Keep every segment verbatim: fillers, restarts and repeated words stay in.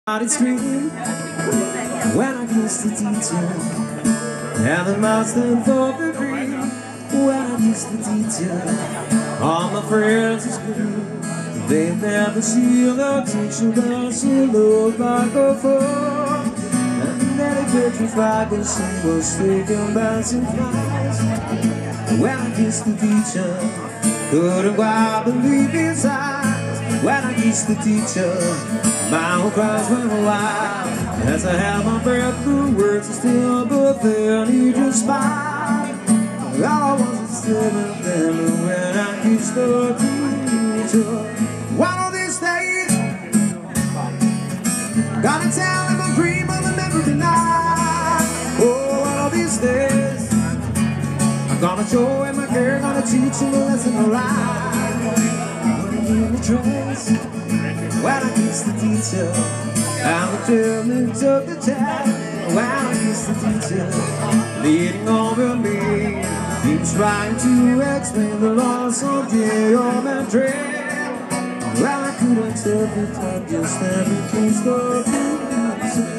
Started screaming when I kissed the teacher, and the master thought the dream when I kissed the teacher. All my friends at school, they never see the teacher, but she looked like a fool. And then the pictures like a single stick and bouncing flies. When I kissed the teacher, couldn't quite believe his eyes. When I kissed the teacher, my whole cries went wild. As I held my breath, the words are still, but then he just smiled. All I was is still in them when I kissed the teacher. One of these days, gonna tell him a dream of the memory night. Oh, one of these days, I'm gonna show him my care, gonna teach him a lesson of life. In the dress, when I kissed the teacher, I'm the gentleman took the test. When I kissed the teacher, leaning over me, he was trying to explain the loss of geometry. Well, I couldn't tell the time, just having kissed the teacher.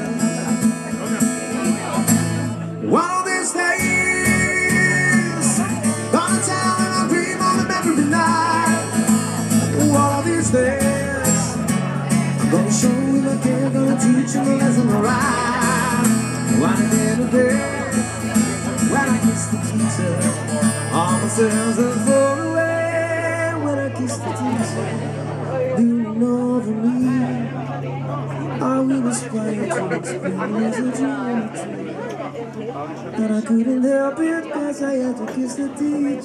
One of these days, gonna tell him I dream of the memory night. One of these days, I'm gonna show him again, gonna teach him a lesson alright. One day today, when I kissed the teacher, all my sins are thrown away. When I kissed the teacher, leaning over me, I was quiet to experience a geometry. And I couldn't help it, cause I had to kiss the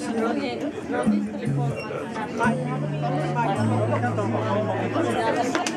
teacher.